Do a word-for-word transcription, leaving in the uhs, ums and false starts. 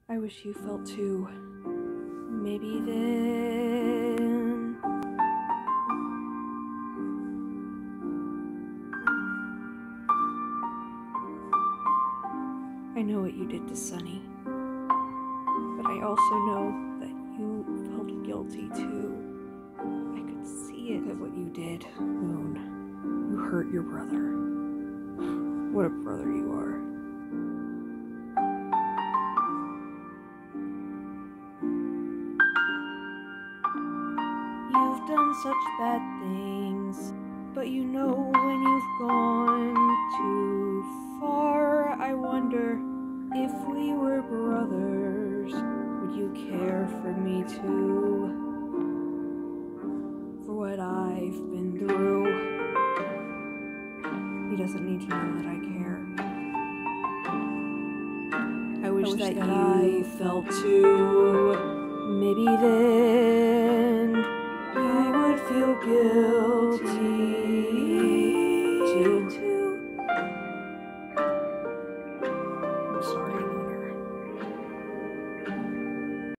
I wish you felt too. Maybe then... I know what you did to Sunny, but I also know that you felt guilty too. I could see it at what you did, Moon. You hurt your brother. What a brother you are. You've done such bad things, but you know when you've gone too far. I wonder if we were brothers, would you care for me too? For what I've been through. He doesn't need to know that I care. I wish, I wish that, that you I felt too. Maybe then I would feel guilty.